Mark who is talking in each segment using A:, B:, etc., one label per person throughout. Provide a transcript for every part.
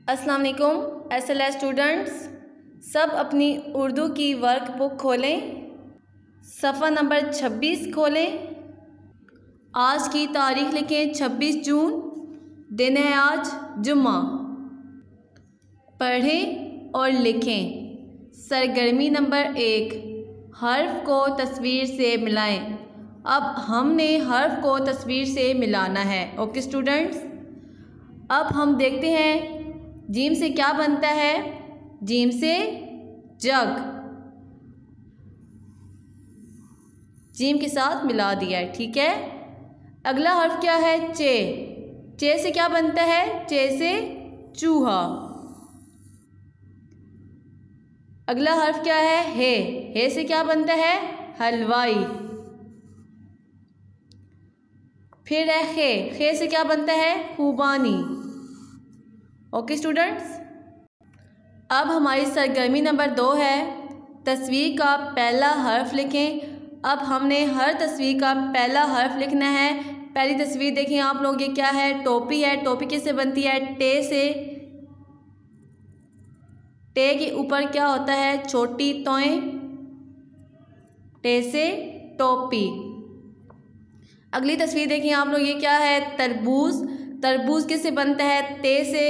A: अस्सलाम वालेकुम SLS students, सब अपनी उर्दू की वर्कबुक खोलें, सफ़ा नंबर 26 खोलें। आज की तारीख़ लिखें 26 जून, दिन है आज जुम्मा। पढ़ें और लिखें। सरगर्मी नंबर 1, हर्फ को तस्वीर से मिलाएं। अब हमने हर्फ को तस्वीर से मिलाना है। ओके स्टूडेंट्स, अब हम देखते हैं जीम से क्या बनता है। जीम से जग, जीम के साथ मिला दिया है, ठीक है। अगला हर्फ क्या है? चे। चे से क्या बनता है? चे से चूहा। अगला हर्फ क्या है? हे। हे से क्या बनता है? हलवाई। फिर है खे। खे से क्या बनता है? खूबानी। ओके स्टूडेंट्स, अब हमारी सरगर्मी नंबर 2 है, तस्वीर का पहला हर्फ लिखें। अब हमने हर तस्वीर का पहला हर्फ लिखना है। पहली तस्वीर देखें आप लोग, ये क्या है? टोपी है। टोपी किससे बनती है? टे से। टे के ऊपर क्या होता है? छोटी तोएं। टे से टोपी। अगली तस्वीर देखें आप लोग, ये क्या है? तरबूज। तरबूज किससे बनता है? ते से।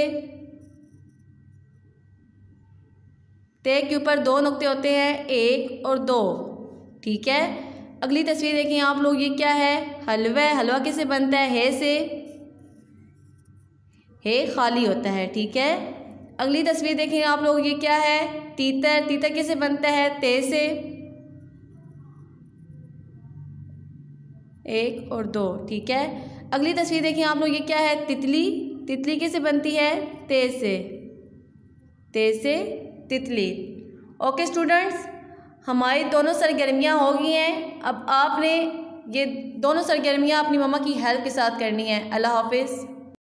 A: ते के ऊपर 2 नुक्ते होते हैं, 1 और 2, ठीक है। अगली तस्वीर देखें आप लोग, ये क्या है? हलवा। हलवा किससे बनता है? हे से। हे खाली होता है, ठीक है। अगली तस्वीर देखें आप लोग, ये क्या है? तीतर। तीतर किससे बनता है? ते से। 1 और 2, ठीक है। अगली तस्वीर देखें आप लोग, ये क्या है? तितली। तितली किससे बनती है? ते से। ते से तितली। ओके स्टूडेंट्स, हमारी दोनों सरगर्मियाँ हो गई हैं। अब आपने ये दोनों सरगर्मियाँ अपनी मम्मा की हेल्प के साथ करनी है। अल्लाह हाफिज़।